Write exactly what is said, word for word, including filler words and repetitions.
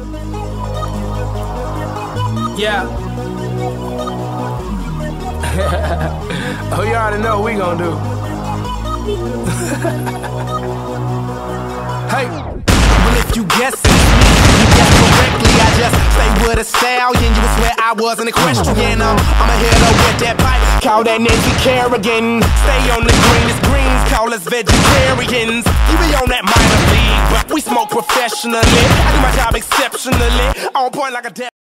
Yeah. Oh, you already know what we gon' do. Hey. Well, if you guess it, you guess correctly. I just stay with a stallion. You would swear I wasn't equestrian. I'm, I'm a hitter with that pipe. Call that Nancy Kerrigan. Stay on the greenest greens. Call us vegetarians. You be on that minor league, but we smoke professionally. I do my job exceptionally. On point like a